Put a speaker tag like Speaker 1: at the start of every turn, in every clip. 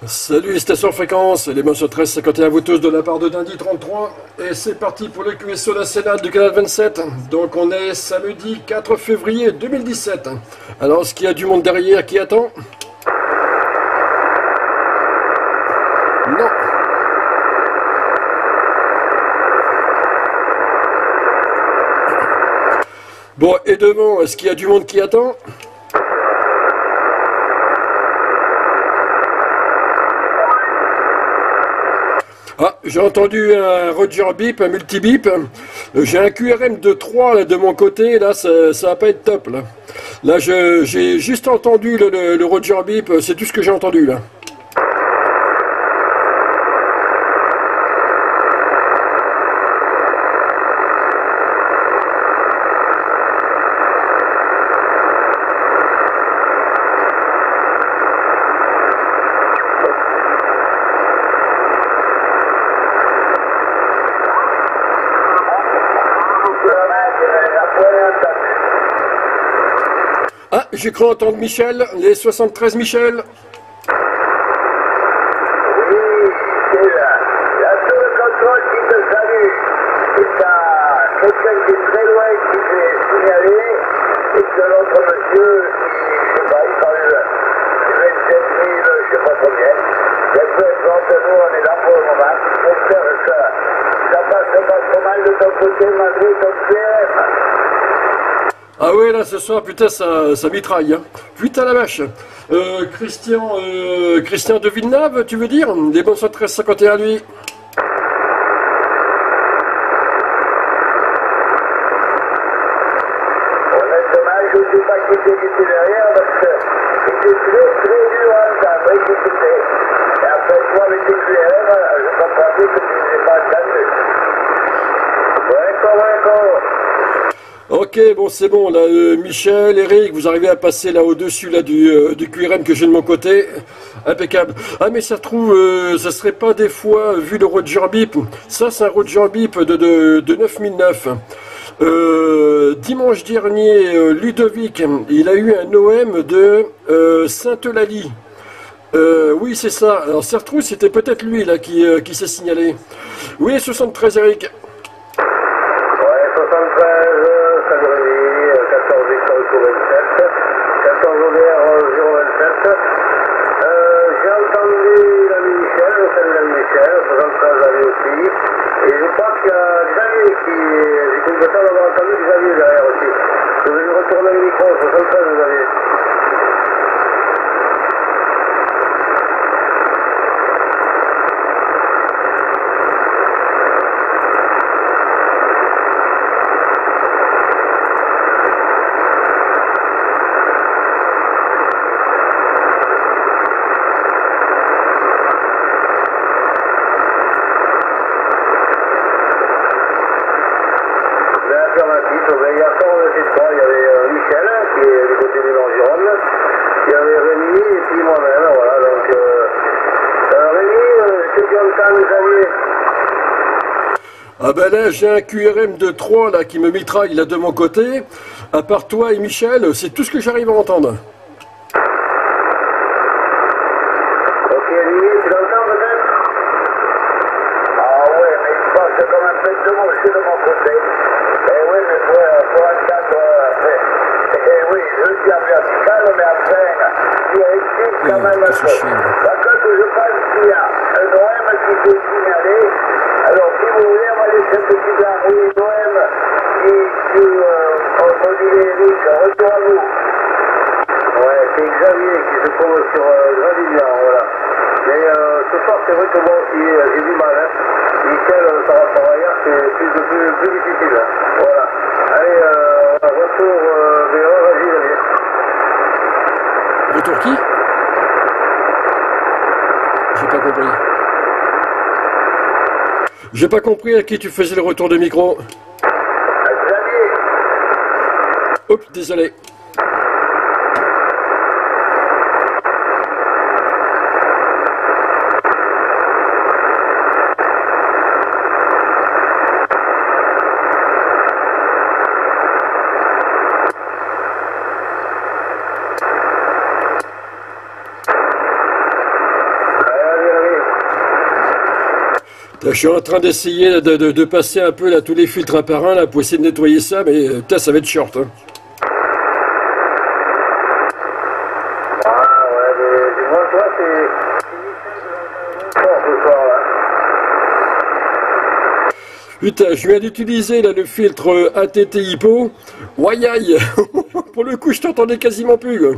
Speaker 1: Salut Station Fréquence, les mentions 1351 vous tous de la part de Dindy 33 et c'est parti pour le QSO national du canal 27. Donc on est samedi 4 février 2017. Alors est-ce qu'il y a du monde derrière qui attend? Non. Bon, et devant, est-ce qu'il y a du monde qui attend? Ah, j'ai entendu un Roger Beep, un multi-beep. J'ai un QRM de 3 là, de mon côté, là ça va pas être top là. Là j'ai juste entendu le Roger Beep, c'est tout ce que j'ai entendu là. Ah, j'ai cru entendre Michel, les 73 Michel.
Speaker 2: Oui, c'est la seule contrôle qui te salue. Et t'as quelqu'un qui est très loin qui fait signaler, et que l'autre monsieur, je sais pas, il parle de 27 000, je sais pas combien. Et peu importe, nous on est là pour le moment. J'espère que ça passe pas trop mal de ton côté malgré ton PM.
Speaker 1: Ah ouais, là ce soir, putain, ça mitraille. Hein. Putain la vache. Christian de Villeneuve, tu veux dire? Les bons 1351 lui.
Speaker 2: Honnêtement, je ne sais pas qui était derrière parce que c'était très très dur à entendre qui c'était. Et après toi avec tes QRM, je comprenais que tu n'étais pas entendu. Ouais.
Speaker 1: Ok, bon c'est bon, là Michel, Eric, vous arrivez à passer là au-dessus là du QRM que j'ai de mon côté. Impeccable. Ah mais ça se trouve, ça serait pas des fois, vu le Roger Beep, ça c'est un Roger Beep de 9009. Dimanche dernier, Ludovic, il a eu un OM de Sainte-Eulalie. Oui, c'est ça. Alors, ça se trouve, c'était peut-être lui là qui s'est signalé. Oui, 73 Eric.
Speaker 2: Ouais, 73, Saint-Denis, 14 Victor 27, 14 Aubert 027. J'ai entendu l'ami Michel, le salut l'ami Michel, 73 l'ami aussi. Et je crois qu'il y a Xavier qui. J'ai cru de ça d'avoir entendu Xavier derrière aussi. Je vais lui retourner le micro, 73 Xavier.
Speaker 1: Ah ben là, j'ai un QRM de 3 là qui me mitraille là de mon côté. À part toi et Michel, c'est tout ce que j'arrive à entendre.
Speaker 2: Ok, Olivier, tu l'entends peut-être? Ah ouais, mais il passe comme un peu de mots de mon côté. Eh oui, mais faut entendre. Eh oui, je suis en vertical, mais après, directif quand même un peu. Par contre, je pense qu'il y a un OM qui s'est signalé. Alors, si vous voulez, on va laisser un petit blanc. Oui, l'OM qui modulé Eric, retour à vous. Ouais, c'est Xavier qui se trouve sur Gravignan, voilà. Mais ce soir, c'est vrai que moi aussi, j'ai du mal. Hein. Michel, par rapport à hier, c'est plus difficile. Hein. Voilà. Allez, retour VO, vas-y, Xavier.
Speaker 1: Retour qui? J'ai pas compris. J'ai pas compris à qui tu faisais le retour de micro.
Speaker 2: Xavier.
Speaker 1: Oups, désolé. Je suis en train d'essayer de passer un peu là tous les filtres un par un là pour essayer de nettoyer ça, mais putain, ça va être short. Hein.
Speaker 2: Ah ouais, mais du moins, toi, c'est fort ce soir là.
Speaker 1: Putain, je viens d'utiliser là le filtre ATT Hippo. Ouaille aïe. Pour le coup, je t'entendais quasiment plus. Quoi.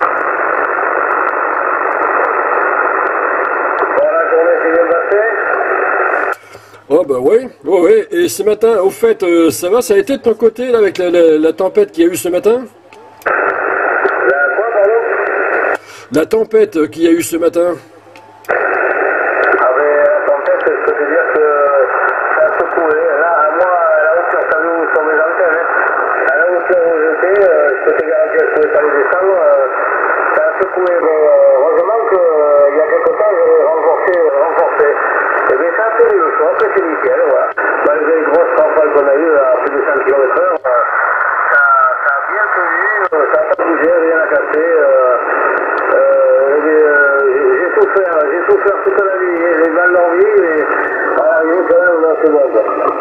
Speaker 2: Bon, la journée s'est bien passée.
Speaker 1: Oh bah ouais, oh ouais. Et ce matin, au fait, ça va, ça a été de ton côté là, avec la tempête qu'il y a eu ce matin?
Speaker 2: La quoi, pardon?
Speaker 1: La tempête qu'il y a eu ce matin.
Speaker 2: Ah mais la tempête, je peux te dire que ça a secoué. Là, à moi, à la hauteur, ça nous sur mes antennes. Hein. À la hauteur où j'étais, je peux te garantir que je ne pouvais pas les descendre. Ça a secoué. Mais heureusement qu'il y a quelque temps, j'avais renforcé. Et bien ça a tenu le choc, c'est nickel, voilà. Malgré les grosses campagnes qu'on a eues à plus de 100 km/h, ça a bien tenu, ça n'a pas bougé, rien à casser. J'ai souffert toute la nuit, j'ai mal dormi, mais il est quand même dans ce monde.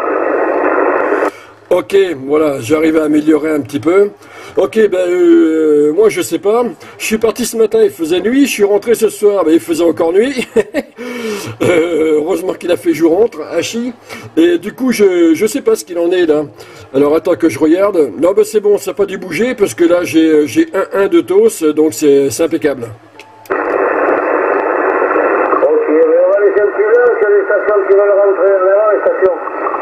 Speaker 1: Ok, voilà, j'arrive à améliorer un petit peu. Ok, ben moi je sais pas. Je suis parti ce matin, il faisait nuit. Je suis rentré ce soir, ben il faisait encore nuit. Heureusement qu'il a fait jour entre, Hachi. Et du coup, je sais pas ce qu'il en est là. Alors attends que je regarde. Non, ben c'est bon, ça n'a pas dû bouger parce que là j'ai 1 de TOS, donc c'est impeccable.
Speaker 2: Ok, mais on va laisser un petit peu, parce qu'il y a des stations qui veulent rentrer en avant, les stations.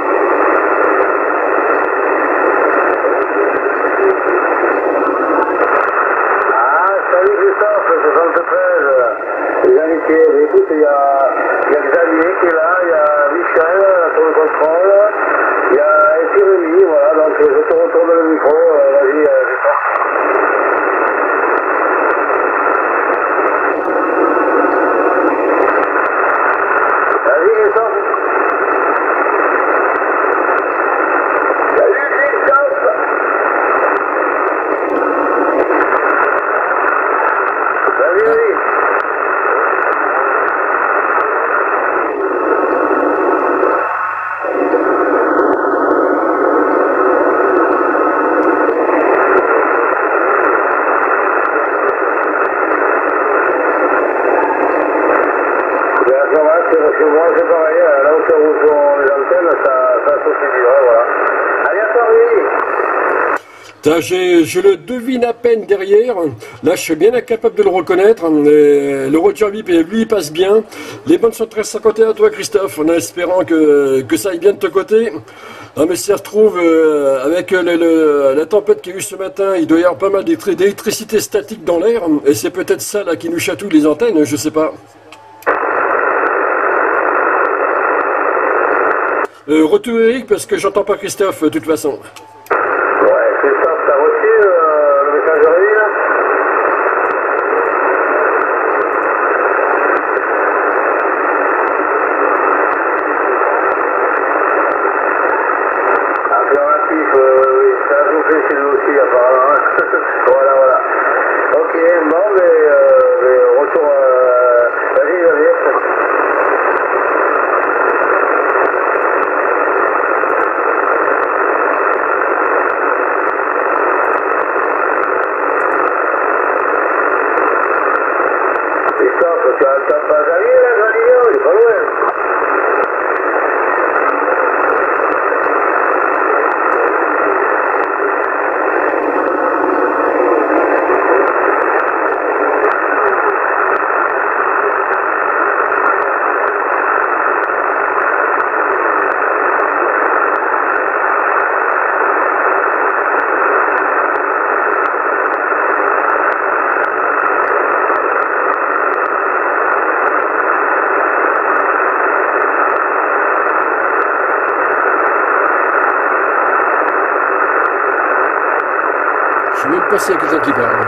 Speaker 2: Salut Christophe, 73, les amitiés. Mais écoute, il y a Xavier qui est là, il y a Michel sur le contrôle, il y a Thierry, voilà, donc je te retourne le micro, vas-y Christophe. Vas-y Christophe. Salut Christophe. Vas-y, vas-y. Chez moi, c'est pareil, à la hauteur où sont les antennes, ça se suffit, voilà. Allez, à toi, oui.
Speaker 1: Je le devine à peine derrière. Là, je suis bien incapable de le reconnaître. Le Roger Vip, lui, il passe bien. Les bonnes sont 1351 à toi, Christophe, en espérant que ça aille bien de ton côté. Ah, mais si ça se trouve, avec la tempête qu'il y a eu ce matin, il doit y avoir pas mal d'électricité statique dans l'air. Et c'est peut-être ça là qui nous chatouille les antennes, je sais pas. Retour Eric, parce que j'entends pas Christophe, de toute façon.
Speaker 2: Ouais, Christophe, t'as reçu le messagerie là? Affirmatif, oui, ça a bouffé chez nous aussi apparemment. Voilà. Ok, bon, mais retour. Vas-y, Xavier. Christophe, tu n'entends pas Xavier là, Granillon, il est pas loin.
Speaker 1: Je suis même pas si il y a quelqu'un qui parle.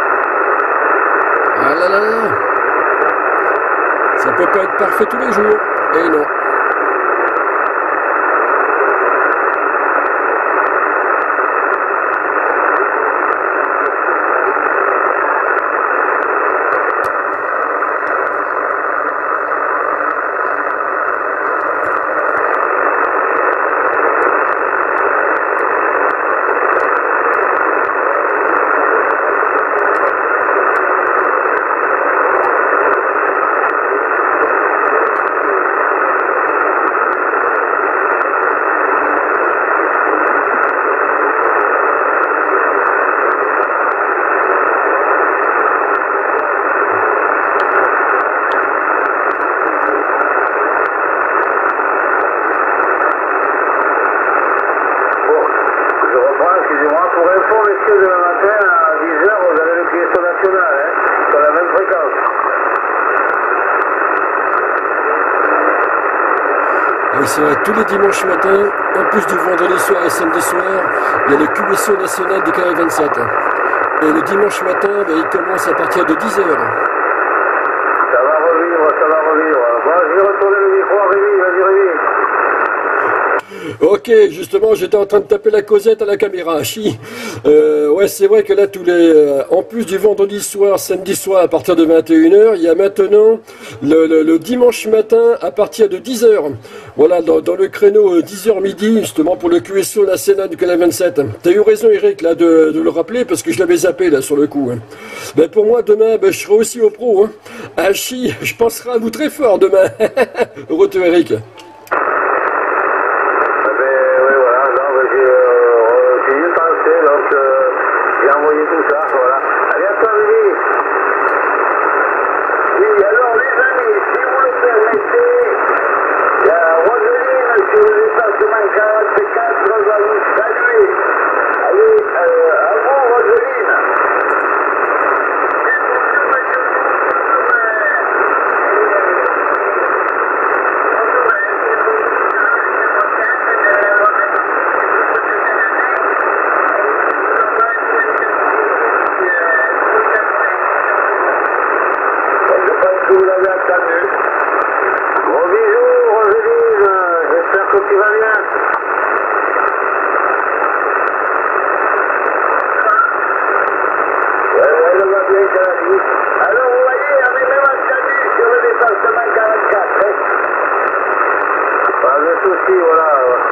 Speaker 1: Ah là là là. Ça peut pas être parfait tous les jours. Et non. Et c'est tous les dimanches matins, en plus du vendredi soir et samedi soir, il y a le QSO national du Carré 27. Et le dimanche matin, ben, il commence à partir de 10h.
Speaker 2: Ça va revivre, ça va revivre. Bon, je vais retourner le micro à Rémi, vas-y Rémi.
Speaker 1: Ok, justement, j'étais en train de taper la causette à la caméra. Chi. Ouais, c'est vrai que là, en plus du vendredi soir, samedi soir à partir de 21h, il y a maintenant le dimanche matin à partir de 10h. Voilà, dans le créneau 10h midi, justement pour le QSO national du Canal 27. T'as eu raison, Eric, là, de le rappeler parce que je l'avais zappé là sur le coup. Hein. Ben, pour moi, demain, ben, je serai aussi au pro. Hein. Ah, chi, je penserai à vous très fort demain. Retour, Eric.
Speaker 2: J'ai envoyé tout ça, voilà. Allez, à toi, Rémi. Oui, alors, les amis, si vous le permettez, il y a Roseline sur le département 44 va vous saluer. Allez, à vous, Roseline. Vous l'avez entendu. Gros bisous, Roseline. J'espère que tu vas bien. Ouais, elle va bien, Canalis. Alors, vous voyez, on est même entendu sur le département 44. Hein. Pas de soucis, voilà.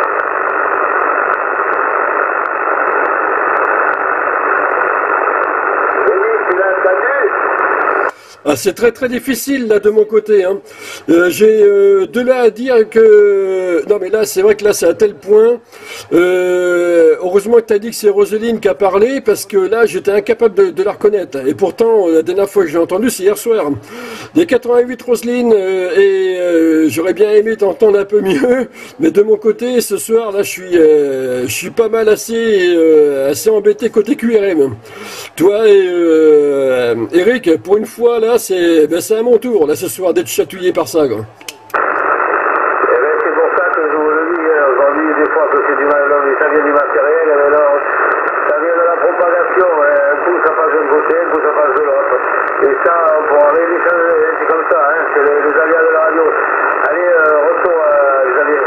Speaker 2: Rémi, tu l'as entendu?
Speaker 1: Ah, c'est très très difficile là de mon côté. Hein. J'ai de là à dire que... Non mais là c'est vrai que là c'est à tel point. Heureusement que tu as dit que c'est Roseline qui a parlé parce que là j'étais incapable de la reconnaître. Et pourtant la dernière fois que j'ai entendu c'est hier soir. Des 88 Roseline j'aurais bien aimé t'entendre un peu mieux. Mais de mon côté ce soir là je suis pas mal assez embêté côté QRM. Toi et Eric, pour une fois là c'est à mon tour là ce soir d'être chatouillé par ça quoi.
Speaker 2: Eh bien, c'est pour ça que je vous le dis, hein, aujourd'hui, des fois que c'est du mal, ça vient du matériel, mais là, ça vient de la propagation, hein. Un coup ça passe d'un côté, un coup ça passe de l'autre. Et ça, on pourra rien y changer, c'est comme ça, hein, c'est les aléas de la radio. Allez, retour, Xavier.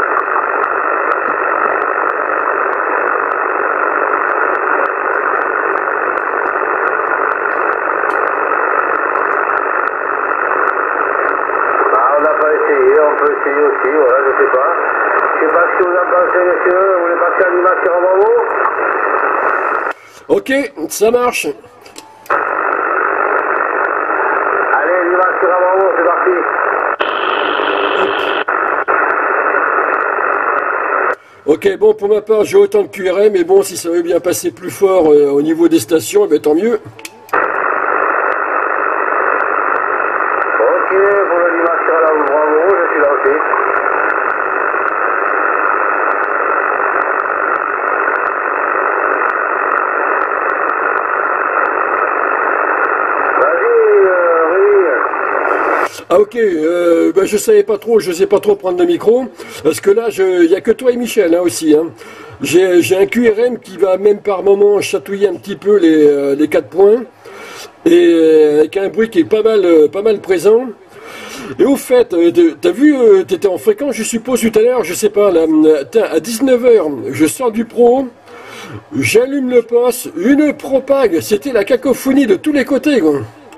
Speaker 2: On peut essayer aussi, voilà, je sais pas. Je sais pas ce que vous en pensez, messieurs. Vous voulez passer à l'animation en bravo?
Speaker 1: Ok, ça marche.
Speaker 2: Allez, l'animation en bravo, c'est parti.
Speaker 1: Ok, bon, pour ma part, j'ai autant de QRM, mais bon, si ça veut bien passer plus fort au niveau des stations, ben, tant mieux.
Speaker 2: Ok, pour l'animation là, bravo, je suis là aussi. Vas-y, Rémi.
Speaker 1: Ah ok, ben, je sais pas trop prendre le micro, parce que là, il n'y a que toi et Michel hein, aussi. Hein. J'ai un QRM qui va même par moment chatouiller un petit peu les 4 points, et avec un bruit qui est pas mal présent. Et au fait, t'as vu, t'étais en fréquence, je suppose, tout à l'heure, je sais pas, là, à 19h, je sors du pro, j'allume le poste, une propague, c'était la cacophonie de tous les côtés, quoi.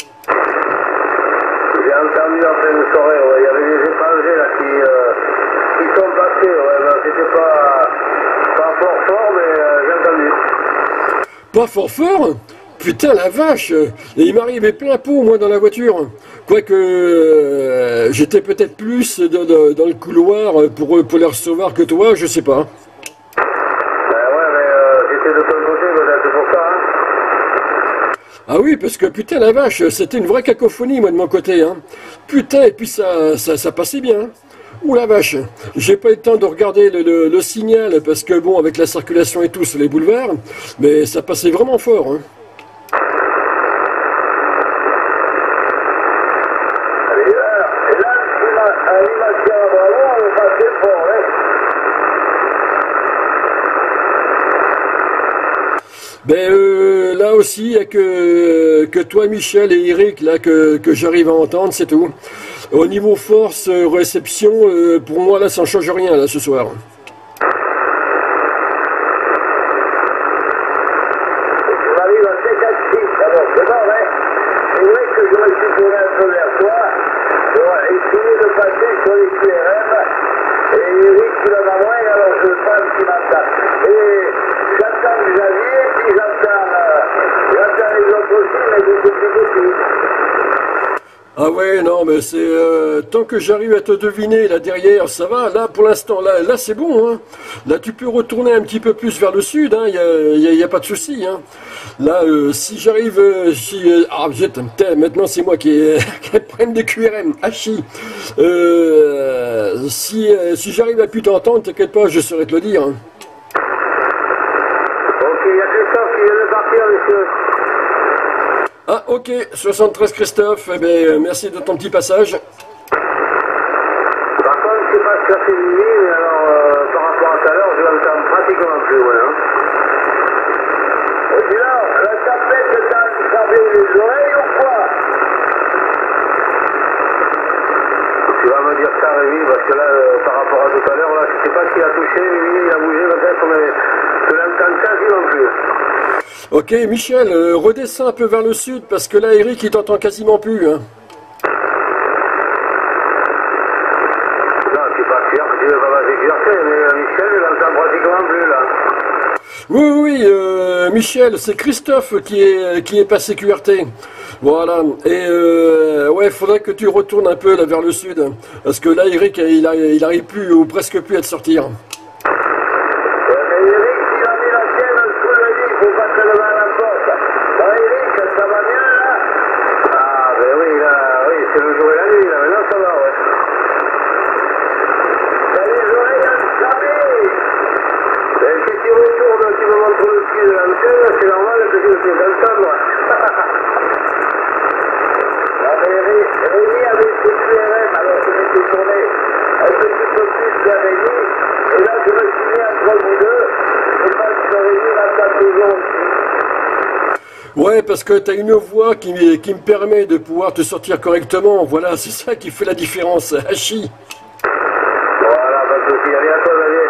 Speaker 2: J'ai entendu en pleine soirée, ouais. Il y avait des étrangers là qui sont passés, ouais. Ben, c'était pas fort, mais j'ai entendu.
Speaker 1: Pas fort? Putain la vache! Et il m'arrivait plein pot moi dans la voiture. Quoique j'étais peut-être plus dans le couloir pour les recevoir que toi, je sais pas.
Speaker 2: Ben ouais, mais c'était de ton côté, peut-être, c'est pour ça, hein.
Speaker 1: Ah oui, parce que putain la vache, c'était une vraie cacophonie moi de mon côté. Hein. Putain, et puis ça passait bien. Ouh la vache, j'ai pas eu le temps de regarder le signal parce que bon, avec la circulation et tout sur les boulevards, mais ça passait vraiment fort. Hein.
Speaker 2: Allez, là, l'animation, bravo, on passe fort, hein.
Speaker 1: Ben là aussi, il n'y a que toi, Michel et Eric, là, que j'arrive à entendre, c'est tout. Au niveau force, réception, pour moi, là, ça ne change rien, là, ce soir.
Speaker 2: Tu m'arrives à 56, alors c'est bon, hein? C'est vrai que je me suis tourné un peu vers toi pour essayer de passer sur les QRM. Et Eric, tu l'en as moins, alors je sens un petit matin. Et j'attends Xavier, puis j'attends les autres aussi, mais beaucoup plus petit.
Speaker 1: Ah ouais, non, mais c'est tant que j'arrive à te deviner là derrière, ça va. Là, pour l'instant, là c'est bon. Hein. Là, tu peux retourner un petit peu plus vers le sud. Hein. Y a pas de souci. Hein. Là, si j'arrive, maintenant c'est moi qui ai le problème de QRM. Hachi. Si j'arrive à plus t'entendre, t'inquiète pas, je saurais te le dire. Hein.
Speaker 2: Ok, il y a Christophe qui vient de partir, monsieur.
Speaker 1: Ah, ok, 73 Christophe, eh ben, merci de ton petit passage.
Speaker 2: Par contre, je sais pas si ça fait minuit, mais alors, par rapport à tout à l'heure, je l'entends pratiquement plus loin. Hein. Et puis là, la tapette t'a servi les oreilles ou quoi? Tu vas me dire ça, Rémi, parce que là, par rapport à tout à l'heure, là, je sais pas ce qu'il a touché, lui, il a bougé, peut-être, mais je l'entends quasiment plus.
Speaker 1: Ok, Michel, redescends un peu vers le sud, parce que là, Eric, il t'entend quasiment plus. Hein.
Speaker 2: Non, je suis pas sûr que tu ne veux pas m'exercer, mais Michel, je l'entends pratiquement plus, là.
Speaker 1: Oui, Michel, c'est Christophe qui est passé QRT. Voilà, et ouais, faudrait que tu retournes un peu là vers le sud, parce que là, Eric, il arrive plus, ou presque plus à te sortir.
Speaker 2: C'est normal que je le fais entendre. Rémi avait ses QRM, alors je m'étais tourné un petit peu plus vers Rémi, et là je me suis mis entre vous deux, je pense que Rémi m'entend toujours aussi.
Speaker 1: Ouais, parce que tu as une voix qui me permet de pouvoir te sortir correctement, voilà, c'est ça qui fait la différence, Hachi.
Speaker 2: Voilà, pas de soucis, allez à toi, Xavier.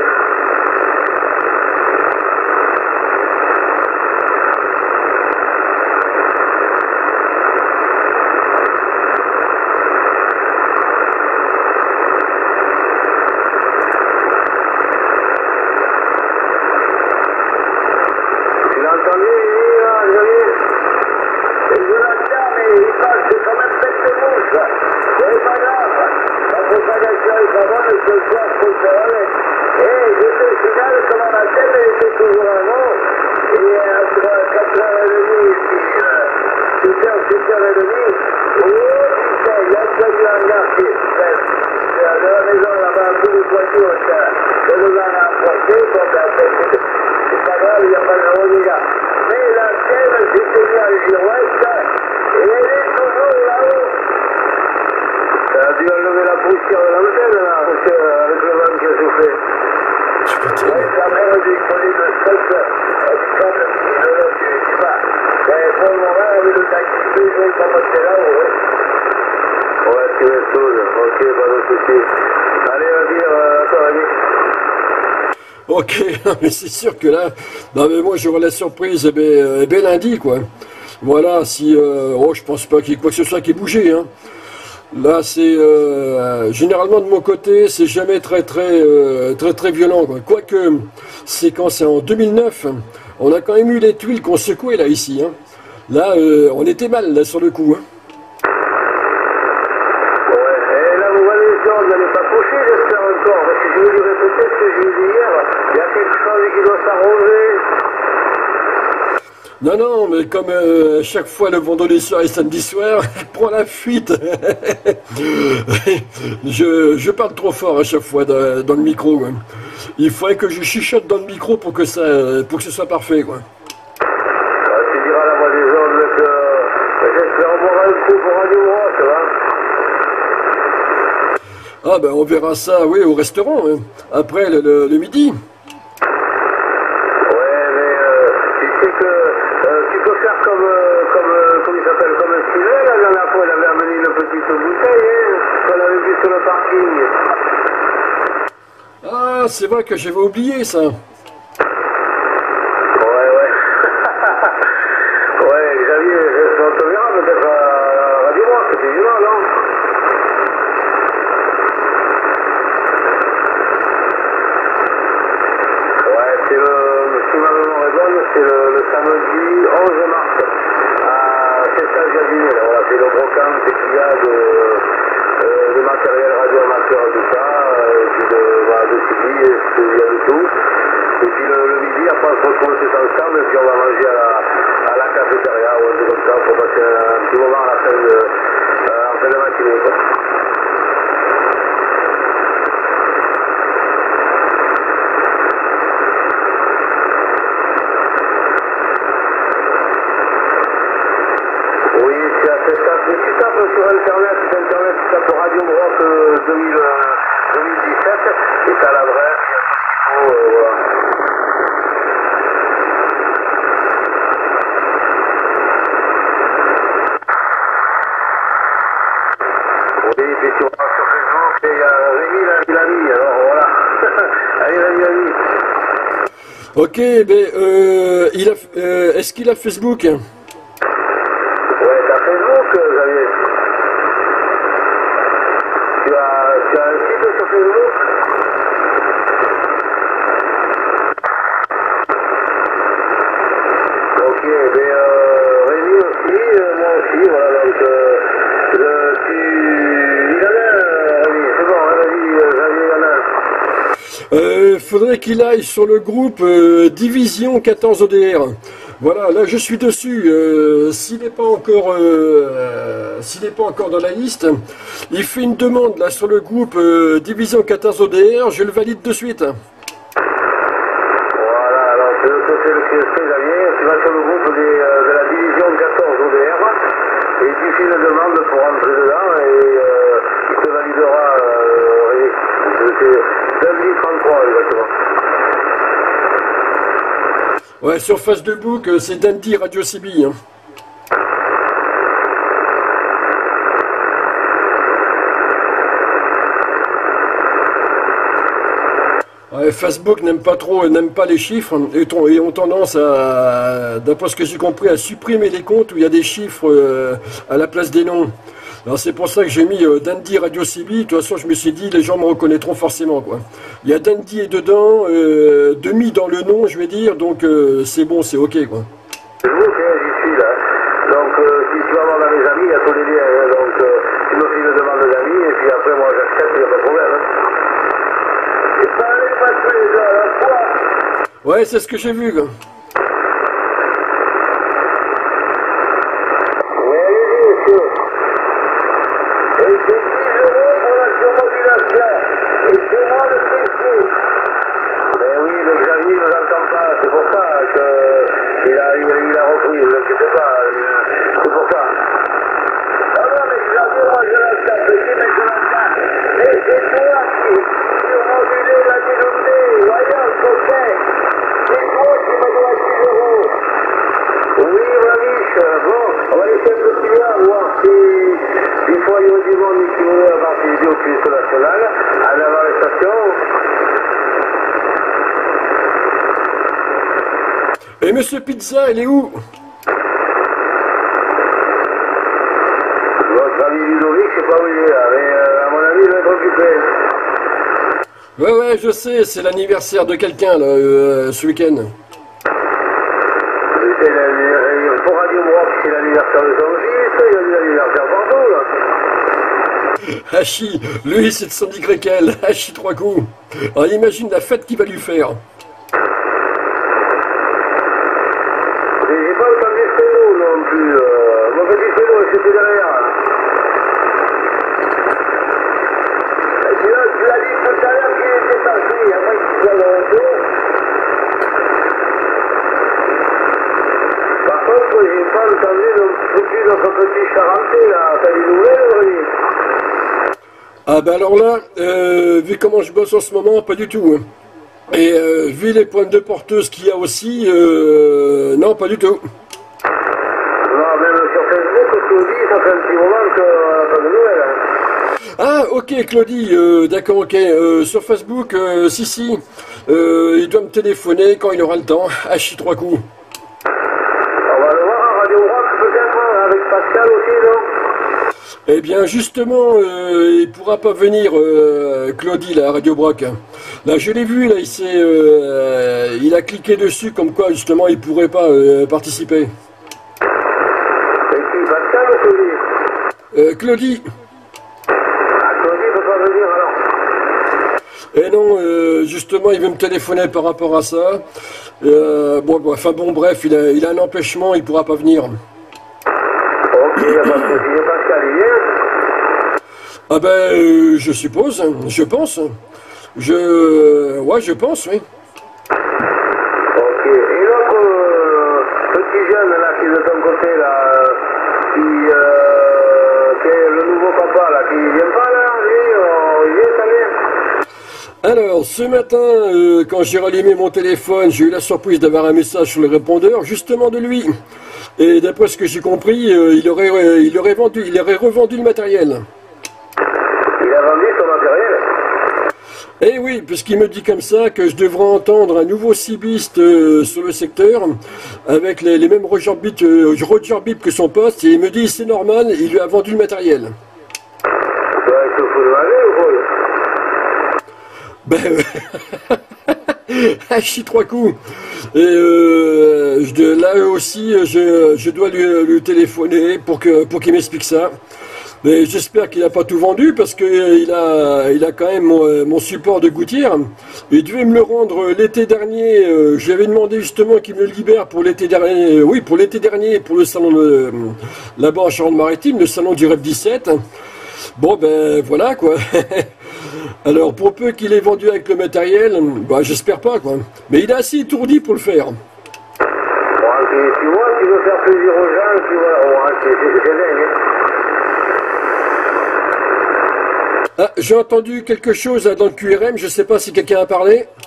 Speaker 1: Ok, mais c'est sûr que là, non mais moi j'aurai la surprise, lundi quoi. Voilà, si, je pense pas qu'il y ait quoi que ce soit qui ait bougé. Hein. Là, c'est généralement de mon côté, c'est jamais très violent. Quoi. Quoique, c'est quand c'est en 2009, on a quand même eu les tuiles qu'on secouait là ici. Hein. Là, on était mal là sur le coup. Hein. Non, mais comme chaque fois le vendredi soir et samedi soir, je prends la fuite. je parle trop fort à chaque fois dans le micro. Quoi. Il faudrait que je chuchote dans le micro pour que ce soit parfait. Quoi.
Speaker 2: Tu diras la voix des autres que j'espère boire un coup pour Radio Roi, tu vois.
Speaker 1: Ah ben on verra ça, oui, au restaurant, hein. Après le midi.
Speaker 2: Ouais, mais tu sais que parking.
Speaker 1: Ah, c'est vrai que j'avais oublié ça.
Speaker 2: Ouais. Ouais, Xavier, on te verra peut-être à la radio, c'était du mal, non? Ouais, c'est le, si ma mémoire est bonne, c'est le samedi 11 mars à Saint-Gadinet, là, voilà, c'est le brocamp qu'il y a de matériel radio-amateur, tout ça, et puis de CD, il y a de tout. Et puis le midi, après on se retrouve tous ensemble, et puis on va manger à la cafétéria, ou un truc comme ça, pour passer un petit moment à la fin en fin de matinée, quoi. Oui, c'est à cette table. Mais tu tapes sur Internet, tu tapes Radio Rock 2017, et t'as l'adresse, il y a tout ce qu'il faut, voilà. Oui, et puis tu vas sur Facebook, et il y a Rémi l'ami, alors voilà. Allez, l'ami.
Speaker 1: Ok, ben, est-ce qu'il a Facebook?
Speaker 2: Ouais, t'as Facebook, Xavier. Tu as un site sur Facebook? Ok, ben Rémi aussi, moi aussi, voilà, donc il y en a un, Rémi, c'est bon, hein, vas-y, Xavier, il y en a un.
Speaker 1: Faudrait qu'il aille sur le groupe Division 14 ODR. Voilà, là je suis dessus. S'il n'est pas encore dans la liste, il fait une demande là sur le groupe Division 14 ODR. Je le valide de suite.
Speaker 2: Voilà, alors c'est le Xavier, tu vas sur le groupe de la division 14 ODR et tu fais une demande pour entrer dedans et il te validera, c'est 2033 exactement.
Speaker 1: Ouais, sur Facebook, c'est Dandy Radio CB. Hein. Ouais, Facebook n'aime pas les chiffres et ont tendance à, d'après ce que j'ai compris, à supprimer les comptes où il y a des chiffres à la place des noms. Alors c'est pour ça que j'ai mis Dandy Radio CB. De toute façon, je me suis dit, les gens me reconnaîtront forcément, quoi. Il y a Dandy et dedans, demi dans le nom, je vais dire, donc c'est bon, c'est ok, quoi.
Speaker 2: C'est bon, j'y suis là. Donc si tu vas voir dans les amis, il y a tous les liens. Hein. Donc tu me fais une demande d'amis et puis après moi j'accepte, il n'y a pas de problème. Hein. Et ça allait pas tous les deux à la fois.
Speaker 1: Ouais, c'est ce que j'ai vu, quoi.
Speaker 2: Oui, allez-y, monsieur. Et c'est 10 € pour la surmodulation. Et c'est moi le prix. Mais oui, le Xavier ne l'entend pas, c'est pour ça qu'il a repris, ne vous inquiétez pas, c'est pour ça. Ah non, mais Xavier, moi je l'entends, mais je l'entends. Et c'est toi qui surmodulé la mélodie, voyons, coquin. C'est toi qui me dois 10 €. Oui, Maniche, bon, on va laisser un peu plus loin, voir si il faut aller au monde qui voulait avoir des vidéos culture nationale, en avant les stations.
Speaker 1: Et Monsieur Pizza, il est où?
Speaker 2: Votre ami Ludovic, je sais pas où il est là, mais à mon avis, il va être occupé.
Speaker 1: Ouais, je sais, c'est l'anniversaire de quelqu'un, là, ce week-end.
Speaker 2: Pour Radio Rock, c'est l'anniversaire de son fils, il y a l'anniversaire partout, là.
Speaker 1: Hachi, lui, c'est de son YL, Hachi 3 coups. Alors imagine la fête qu'il va lui faire.
Speaker 2: J'ai pas entendu Félo non plus. Mon petit Félo, c'était derrière. Tu l'as dit tout à l'heure qu'il était parti, après qu'il soit de retour. Par contre, j'ai pas entendu foutu notre petit Charentais, là. T'as des nouvelles, Aurélie?
Speaker 1: Ah ben alors là, vu comment je bosse en ce moment, pas du tout. Hein. Et vu les pointes de porteuses qu'il y a aussi, non, pas du tout.
Speaker 2: Non, même sur Facebook, ce qu'on dit, ça fait un petit moment qu'on n'a pas de nouvelles. Hein.
Speaker 1: Ah, ok, Claudie, d'accord, ok. Sur Facebook, si, il doit me téléphoner quand il aura le temps. Ah, chie 3 coups.
Speaker 2: On va le voir à Radio Rock peut-être, avec Pascal aussi, non?
Speaker 1: Eh bien, justement, il pourra pas venir, Claudie, là, à Radio Broc. Là, je l'ai vu, là, il a cliqué dessus, comme quoi, justement, il pourrait pas participer.
Speaker 2: Et qui, Pascal ou Claudie?
Speaker 1: Claudie.
Speaker 2: Ah, Claudie peut pas venir alors.
Speaker 1: Eh non, justement, il veut me téléphoner par rapport à ça. Bon, bref, il a un empêchement, il pourra pas venir.
Speaker 2: Ok, il n'y a pas de souci. Et Pascal, il vient?
Speaker 1: Ah ben, je suppose, je pense. Ouais, je pense, oui.
Speaker 2: Ok. Et l'autre petit jeune là qui est de ton côté là, qui est le nouveau papa là, qui vient pas là, lui, il vient, ça vient.
Speaker 1: Alors, ce matin, quand j'ai rallumé mon téléphone, j'ai eu la surprise d'avoir un message sur le répondeur, justement de lui. Et d'après ce que j'ai compris, il aurait revendu le matériel.
Speaker 2: Il a vendu son matériel.
Speaker 1: Eh oui, puisqu'il me dit comme ça que je devrais entendre un nouveau cibiste sur le secteur, avec les mêmes Roger Bip que son poste, et il me dit c'est normal, il lui a vendu le matériel.
Speaker 2: Ouais, il se fout de ma gueule ou quoi?
Speaker 1: Ben, ah, chie 3 coups. Et là aussi, je dois lui téléphoner pour qu'il m'explique ça. Mais j'espère qu'il n'a pas tout vendu parce qu'il a quand même mon support de gouttière. Il devait me le rendre l'été dernier. Je lui avais demandé justement qu'il me le libère pour l'été dernier. Oui, pour l'été dernier, pour le salon là-bas en Charente-Maritime, le salon du Rêve 17. Bon ben voilà quoi. Alors pour peu qu'il ait vendu avec le matériel, bah j'espère pas quoi. Mais il est assez étourdi pour le faire.
Speaker 2: Bon, tu vois, tu veux faire plaisir aux gens, tu vois, ouais, c'est dingue. Hein.
Speaker 1: Ah, j'ai entendu quelque chose là, dans le QRM, je sais pas si quelqu'un a parlé.